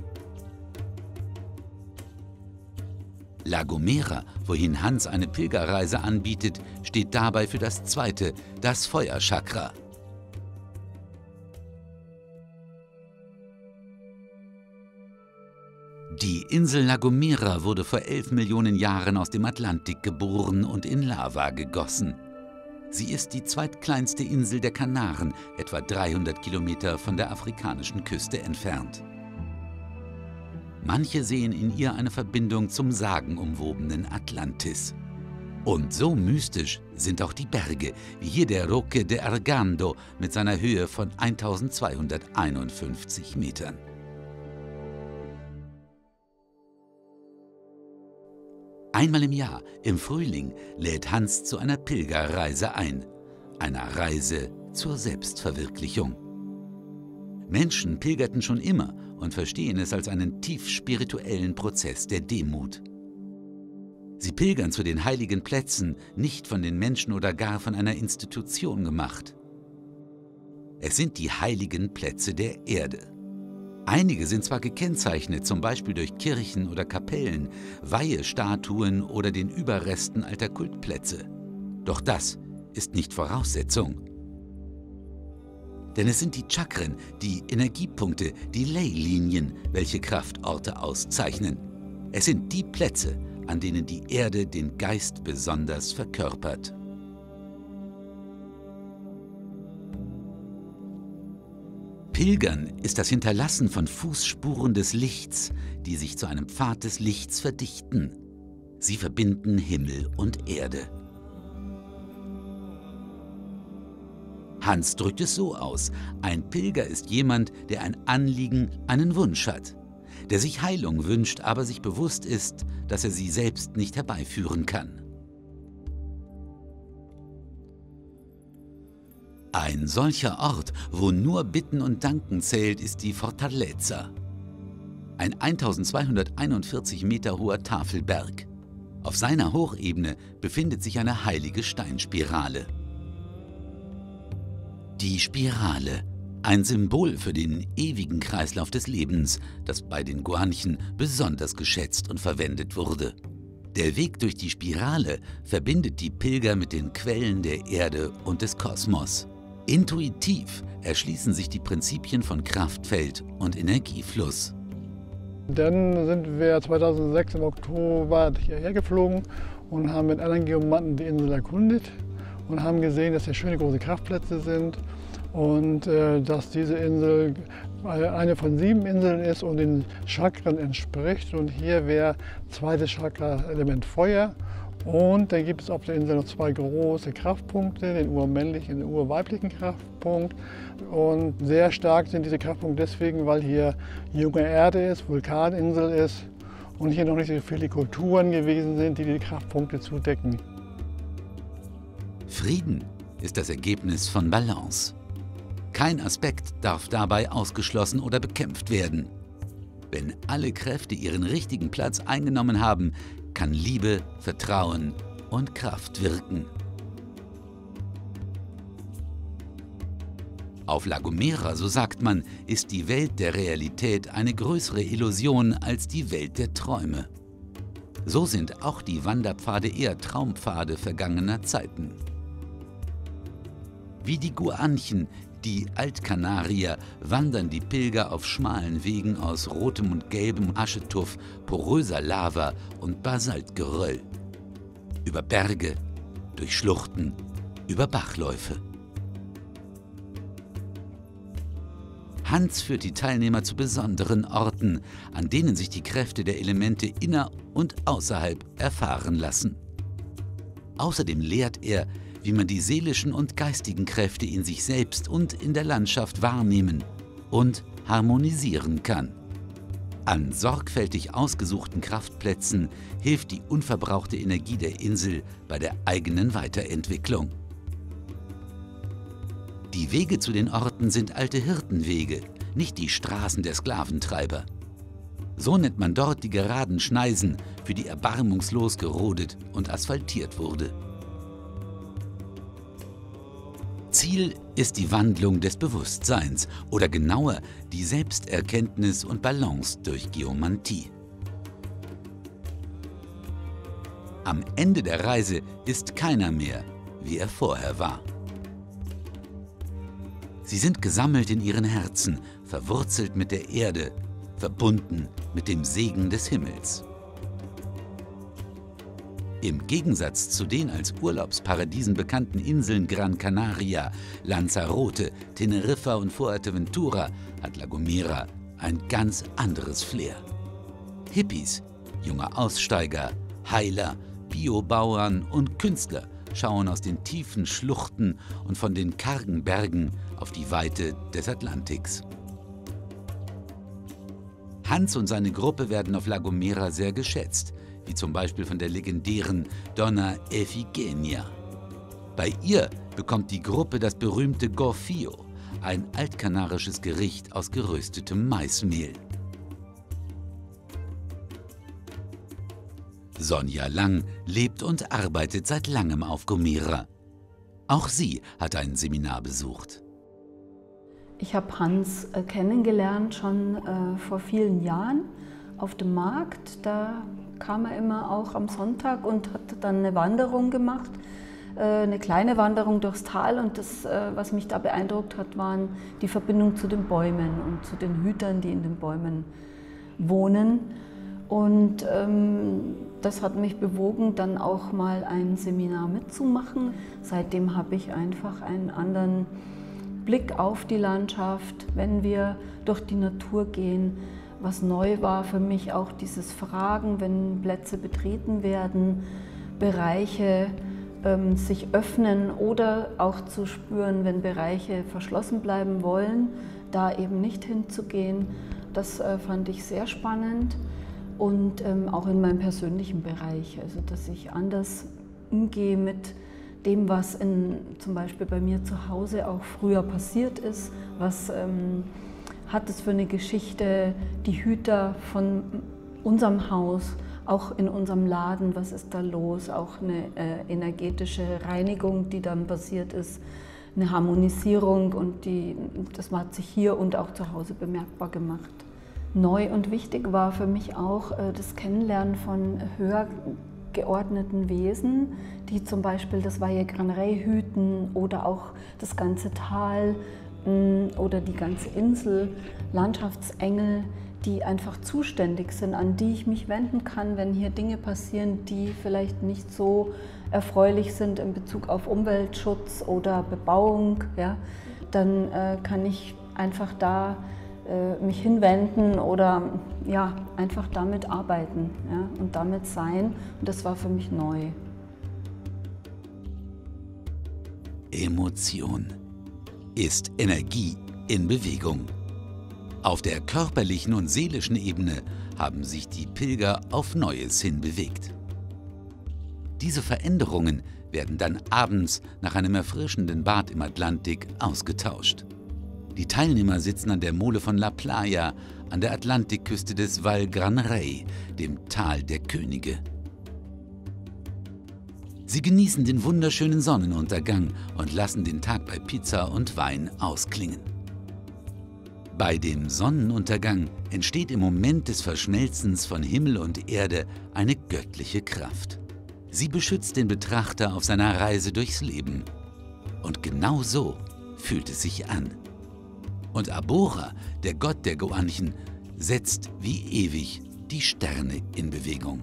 Speaker 1: La Gomera, wohin Hans eine Pilgerreise anbietet, steht dabei für das zweite, das Feuerchakra. Die Insel La Gomera wurde vor 11 Millionen Jahren aus dem Atlantik geboren und in Lava gegossen. Sie ist die zweitkleinste Insel der Kanaren, etwa 300 Kilometer von der afrikanischen Küste entfernt. Manche sehen in ihr eine Verbindung zum sagenumwobenen Atlantis. Und so mystisch sind auch die Berge, wie hier der Roque de Argando mit seiner Höhe von 1251 Metern. Einmal im Jahr, im Frühling, lädt Hans zu einer Pilgerreise ein, einer Reise zur Selbstverwirklichung. Menschen pilgerten schon immer und verstehen es als einen tief spirituellen Prozess der Demut. Sie pilgern zu den heiligen Plätzen, nicht von den Menschen oder gar von einer Institution gemacht. Es sind die heiligen Plätze der Erde. Einige sind zwar gekennzeichnet, zum Beispiel durch Kirchen oder Kapellen, Weihestatuen oder den Überresten alter Kultplätze. Doch das ist nicht Voraussetzung. Denn es sind die Chakren, die Energiepunkte, die Leylinien, welche Kraftorte auszeichnen. Es sind die Plätze, an denen die Erde den Geist besonders verkörpert. Pilgern ist das Hinterlassen von Fußspuren des Lichts, die sich zu einem Pfad des Lichts verdichten. Sie verbinden Himmel und Erde. Hans drückt es so aus: Ein Pilger ist jemand, der ein Anliegen, einen Wunsch hat, der sich Heilung wünscht, aber sich bewusst ist, dass er sie selbst nicht herbeiführen kann. Ein solcher Ort, wo nur Bitten und Danken zählt, ist die Fortaleza. Ein 1241 Meter hoher Tafelberg. Auf seiner Hochebene befindet sich eine heilige Steinspirale. Die Spirale, ein Symbol für den ewigen Kreislauf des Lebens, das bei den Guanchen besonders geschätzt und verwendet wurde. Der Weg durch die Spirale verbindet die Pilger mit den Quellen der Erde und des Kosmos. Intuitiv erschließen sich die Prinzipien von Kraftfeld und Energiefluss.
Speaker 2: Dann sind wir 2006 im Oktober hierher geflogen und haben mit anderen Geomanten die Insel erkundet und haben gesehen, dass hier schöne große Kraftplätze sind und dass diese Insel eine von 7 Inseln ist und den Chakren entspricht. Und hier wäre zweite Chakra-Element Feuer. Und dann gibt es auf der Insel noch 2 große Kraftpunkte, den urmännlichen und den urweiblichen Kraftpunkt. Und sehr stark sind diese Kraftpunkte deswegen, weil hier junge Erde ist, Vulkaninsel ist und hier noch nicht so viele Kulturen gewesen sind, die die Kraftpunkte zudecken.
Speaker 1: Frieden ist das Ergebnis von Balance. Kein Aspekt darf dabei ausgeschlossen oder bekämpft werden. Wenn alle Kräfte ihren richtigen Platz eingenommen haben, kann Liebe, Vertrauen und Kraft wirken. Auf La Gomera, so sagt man, ist die Welt der Realität eine größere Illusion als die Welt der Träume. So sind auch die Wanderpfade eher Traumpfade vergangener Zeiten. Wie die Guanchen, die Altkanarier, wandern die Pilger auf schmalen Wegen aus rotem und gelbem Aschetuff, poröser Lava und Basaltgeröll. Über Berge, durch Schluchten, über Bachläufe. Hans führt die Teilnehmer zu besonderen Orten, an denen sich die Kräfte der Elemente inner und außerhalb erfahren lassen. Außerdem lehrt er, wie man die seelischen und geistigen Kräfte in sich selbst und in der Landschaft wahrnehmen und harmonisieren kann. An sorgfältig ausgesuchten Kraftplätzen hilft die unverbrauchte Energie der Insel bei der eigenen Weiterentwicklung. Die Wege zu den Orten sind alte Hirtenwege, nicht die Straßen der Sklaventreiber. So nennt man dort die geraden Schneisen, für die erbarmungslos gerodet und asphaltiert wurde. Ziel ist die Wandlung des Bewusstseins oder genauer die Selbsterkenntnis und Balance durch Geomantie. Am Ende der Reise ist keiner mehr, wie er vorher war. Sie sind gesammelt in ihren Herzen, verwurzelt mit der Erde, verbunden mit dem Segen des Himmels. Im Gegensatz zu den als Urlaubsparadiesen bekannten Inseln Gran Canaria, Lanzarote, Teneriffa und Fuerteventura hat La Gomera ein ganz anderes Flair. Hippies, junge Aussteiger, Heiler, Biobauern und Künstler schauen aus den tiefen Schluchten und von den kargen Bergen auf die Weite des Atlantiks. Hans und seine Gruppe werden auf La Gomera sehr geschätzt, wie zum Beispiel von der legendären Donna Efigenia. Bei ihr bekommt die Gruppe das berühmte Gofio, ein altkanarisches Gericht aus geröstetem Maismehl. Sonja Lang lebt und arbeitet seit langem auf Gomera. Auch sie hat ein Seminar besucht.
Speaker 6: Ich habe Hans kennengelernt schon vor vielen Jahren auf dem Markt. Da kam er immer auch am Sonntag und hat dann eine Wanderung gemacht, eine kleine Wanderung durchs Tal. Und das, was mich da beeindruckt hat, waren die Verbindung zu den Bäumen und zu den Hütern, die in den Bäumen wohnen. Und das hat mich bewogen, dann auch mal ein Seminar mitzumachen. Seitdem habe ich einfach einen anderen Blick auf die Landschaft, wenn wir durch die Natur gehen. Was neu war für mich auch dieses Fragen, wenn Plätze betreten werden, Bereiche sich öffnen oder auch zu spüren, wenn Bereiche verschlossen bleiben wollen, da eben nicht hinzugehen. Das fand ich sehr spannend und auch in meinem persönlichen Bereich, also dass ich anders umgehe mit dem, was zum Beispiel bei mir zu Hause auch früher passiert ist. Was hat es für eine Geschichte, die Hüter von unserem Haus, auch in unserem Laden, was ist da los? Auch eine energetische Reinigung, die dann passiert ist, eine Harmonisierung und das hat sich hier und auch zu Hause bemerkbar gemacht. Neu und wichtig war für mich auch das Kennenlernen von höher geordneten Wesen, die zum Beispiel das Valle Gran Rey hüten oder auch das ganze Tal oder die ganze Insel, Landschaftsengel, die einfach zuständig sind, an die ich mich wenden kann, wenn hier Dinge passieren, die vielleicht nicht so erfreulich sind in Bezug auf Umweltschutz oder Bebauung. Ja, dann kann ich einfach da mich hinwenden oder ja, einfach damit arbeiten, ja, und damit sein. Und das war für mich neu.
Speaker 1: Emotion ist Energie in Bewegung. Auf der körperlichen und seelischen Ebene haben sich die Pilger auf Neues hin bewegt. Diese Veränderungen werden dann abends nach einem erfrischenden Bad im Atlantik ausgetauscht. Die Teilnehmer sitzen an der Mole von La Playa, an der Atlantikküste des Val Gran Rey, dem Tal der Könige. Sie genießen den wunderschönen Sonnenuntergang und lassen den Tag bei Pizza und Wein ausklingen. Bei dem Sonnenuntergang entsteht im Moment des Verschmelzens von Himmel und Erde eine göttliche Kraft. Sie beschützt den Betrachter auf seiner Reise durchs Leben. Und genau so fühlt es sich an. Und Abora, der Gott der Goanchen, setzt wie ewig die Sterne in Bewegung.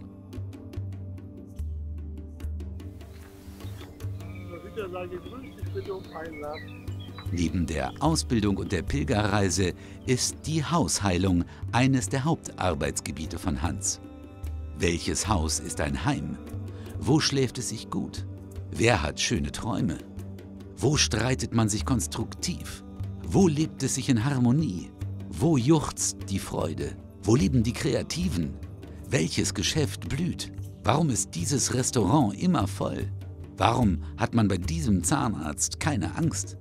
Speaker 1: Neben der Ausbildung und der Pilgerreise ist die Hausheilung eines der Hauptarbeitsgebiete von Hans. Welches Haus ist ein Heim? Wo schläft es sich gut? Wer hat schöne Träume? Wo streitet man sich konstruktiv? Wo lebt es sich in Harmonie? Wo juchzt die Freude? Wo leben die Kreativen? Welches Geschäft blüht? Warum ist dieses Restaurant immer voll? Warum hat man bei diesem Zahnarzt keine Angst?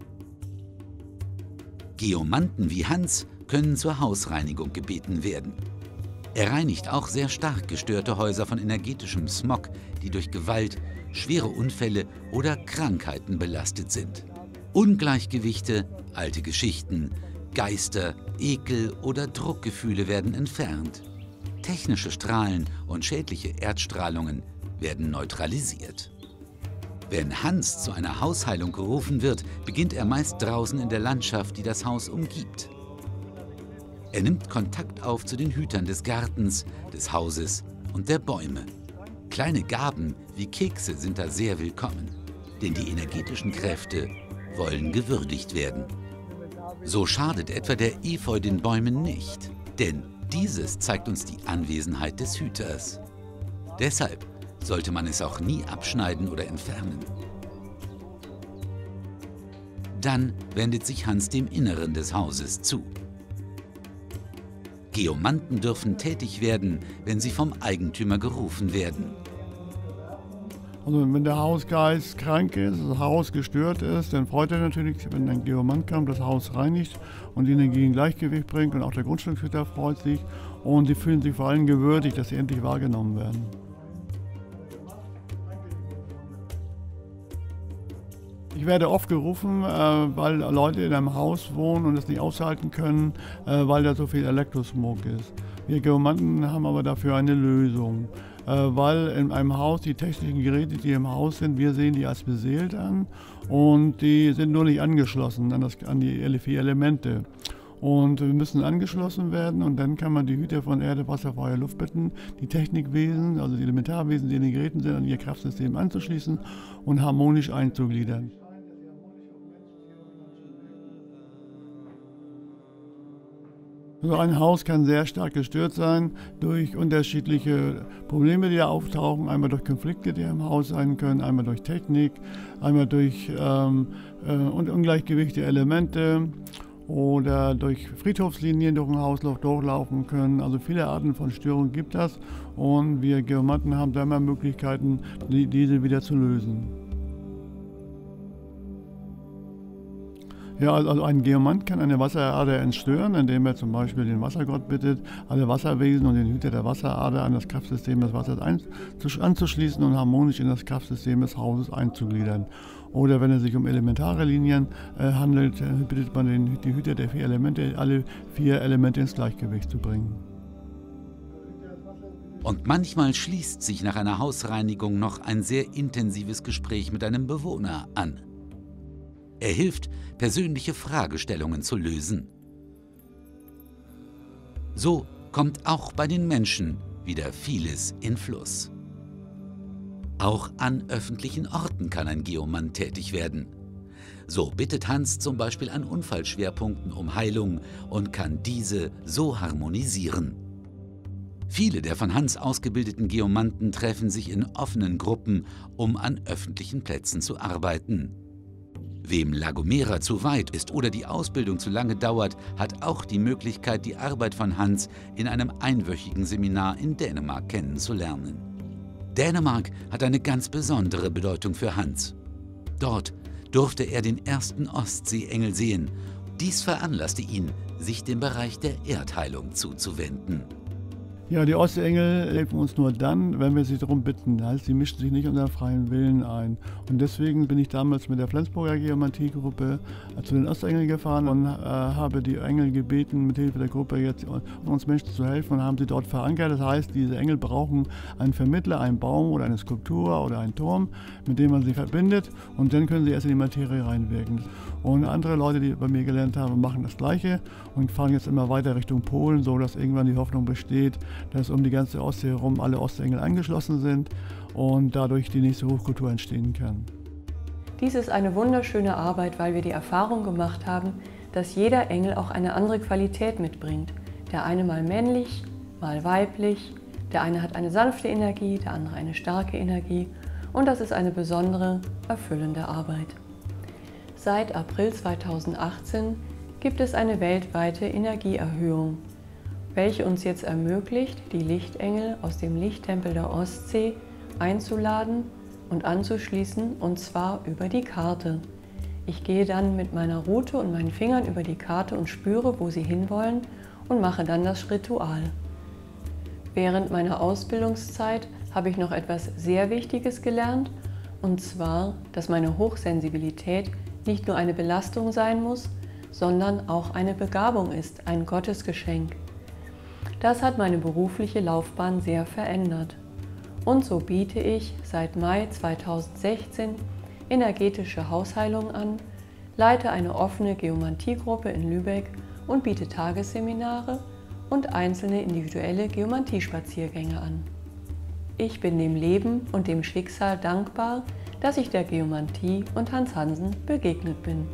Speaker 1: Geomanten wie Hans können zur Hausreinigung gebeten werden. Er reinigt auch sehr stark gestörte Häuser von energetischem Smog, die durch Gewalt, schwere Unfälle oder Krankheiten belastet sind. Ungleichgewichte, alte Geschichten, Geister, Ekel oder Druckgefühle werden entfernt. Technische Strahlen und schädliche Erdstrahlungen werden neutralisiert. Wenn Hans zu einer Hausheilung gerufen wird, beginnt er meist draußen in der Landschaft, die das Haus umgibt. Er nimmt Kontakt auf zu den Hütern des Gartens, des Hauses und der Bäume. Kleine Gaben wie Kekse sind da sehr willkommen, denn die energetischen Kräfte wollen gewürdigt werden. So schadet etwa der Efeu den Bäumen nicht, denn dieses zeigt uns die Anwesenheit des Hüters. Deshalb sollte man es auch nie abschneiden oder entfernen. Dann wendet sich Hans dem Inneren des Hauses zu. Geomanten dürfen tätig werden, wenn sie vom Eigentümer gerufen werden.
Speaker 2: Also wenn der Hausgeist krank ist, das Haus gestört ist, dann freut er natürlich, wenn ein Geomant kommt, das Haus reinigt und die Energie in Gleichgewicht bringt, und auch der Grundstückshüter freut sich und sie fühlen sich vor allem gewürdigt, dass sie endlich wahrgenommen werden. Ich werde oft gerufen, weil Leute in einem Haus wohnen und es nicht aushalten können, weil da so viel Elektrosmog ist. Wir Geomanten haben aber dafür eine Lösung, weil in einem Haus die technischen Geräte, die im Haus sind, wir sehen die als beseelt an und die sind nur nicht angeschlossen an die 4 Elemente. Und wir müssen angeschlossen werden und dann kann man die Hüter von Erde, Wasser, Feuer, Luft bitten, die Technikwesen, also die Elementarwesen, die in den Geräten sind, an ihr Kraftsystem anzuschließen und harmonisch einzugliedern. So ein Haus kann sehr stark gestört sein durch unterschiedliche Probleme, die da auftauchen. Einmal durch Konflikte, die im Haus sein können, einmal durch Technik, einmal durch ungleichgewichtige Elemente oder durch Friedhofslinien durch ein Haus durchlaufen können. Also viele Arten von Störungen gibt es und wir Geomanten haben da immer Möglichkeiten, diese wieder zu lösen. Ja, also ein Geomant kann eine Wasserader entstören, indem er zum Beispiel den Wassergott bittet, alle Wasserwesen und den Hüter der Wasserader an das Kraftsystem des Wassers anzuschließen und harmonisch in das Kraftsystem des Hauses einzugliedern. Oder wenn es sich um elementare Linien handelt, bittet man die Hüter der 4 Elemente, alle 4 Elemente ins Gleichgewicht zu bringen.
Speaker 1: Und manchmal schließt sich nach einer Hausreinigung noch ein sehr intensives Gespräch mit einem Bewohner an. Er hilft, persönliche Fragestellungen zu lösen. So kommt auch bei den Menschen wieder vieles in Fluss. Auch an öffentlichen Orten kann ein Geomant tätig werden. So bittet Hans zum Beispiel an Unfallschwerpunkten um Heilung und kann diese so harmonisieren. Viele der von Hans ausgebildeten Geomanten treffen sich in offenen Gruppen, um an öffentlichen Plätzen zu arbeiten. Wem La Gomera zu weit ist oder die Ausbildung zu lange dauert, hat auch die Möglichkeit, die Arbeit von Hans in einem einwöchigen Seminar in Dänemark kennenzulernen. Dänemark hat eine ganz besondere Bedeutung für Hans. Dort durfte er den ersten Ostseeengel sehen. Dies veranlasste ihn, sich dem Bereich der Erdheilung zuzuwenden.
Speaker 2: Ja, die Ostseeengel helfen uns nur dann, wenn wir sie darum bitten. Das heißt, sie mischen sich nicht unter freien Willen ein. Und deswegen bin ich damals mit der Flensburger Geomantiegruppe zu den Ostengeln gefahren und habe die Engel gebeten, mit Hilfe der Gruppe jetzt uns Menschen zu helfen und haben sie dort verankert. Das heißt, diese Engel brauchen einen Vermittler, einen Baum oder eine Skulptur oder einen Turm, mit dem man sie verbindet und dann können sie erst in die Materie reinwirken. Und andere Leute, die bei mir gelernt haben, machen das Gleiche und fahren jetzt immer weiter Richtung Polen, sodass irgendwann die Hoffnung besteht, dass um die ganze Ostsee herum alle Ostengel angeschlossen sind und dadurch die nächste Hochkultur entstehen kann.
Speaker 7: Dies ist eine wunderschöne Arbeit, weil wir die Erfahrung gemacht haben, dass jeder Engel auch eine andere Qualität mitbringt. Der eine mal männlich, mal weiblich, der eine hat eine sanfte Energie, der andere eine starke Energie und das ist eine besondere, erfüllende Arbeit. Seit April 2018 gibt es eine weltweite Energieerhöhung, welche uns jetzt ermöglicht, die Lichtengel aus dem Lichttempel der Ostsee einzuladen und anzuschließen, und zwar über die Karte. Ich gehe dann mit meiner Rute und meinen Fingern über die Karte und spüre, wo sie hinwollen und mache dann das Ritual. Während meiner Ausbildungszeit habe ich noch etwas sehr Wichtiges gelernt, und zwar, dass meine Hochsensibilität nicht nur eine Belastung sein muss, sondern auch eine Begabung ist, ein Gottesgeschenk. Das hat meine berufliche Laufbahn sehr verändert. Und so biete ich seit Mai 2016 energetische Hausheilung an, leite eine offene Geomantiegruppe in Lübeck und biete Tagesseminare und einzelne individuelle Geomantiespaziergänge an. Ich bin dem Leben und dem Schicksal dankbar, dass ich der Geomantie und Hans Hansen begegnet bin.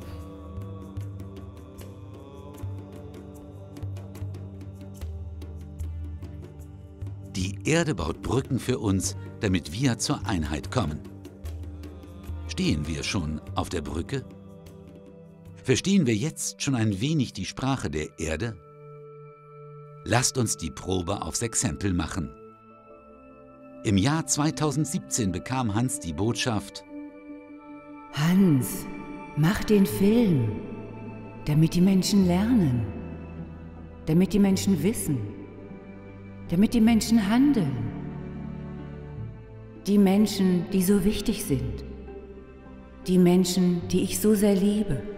Speaker 1: Die Erde baut Brücken für uns, damit wir zur Einheit kommen. Stehen wir schon auf der Brücke? Verstehen wir jetzt schon ein wenig die Sprache der Erde? Lasst uns die Probe aufs Exempel machen. Im Jahr 2017 bekam Hans die Botschaft:
Speaker 8: Hans, mach den Film, damit die Menschen lernen, damit die Menschen wissen, damit die Menschen handeln. Die Menschen, die so wichtig sind. Die Menschen, die ich so sehr liebe.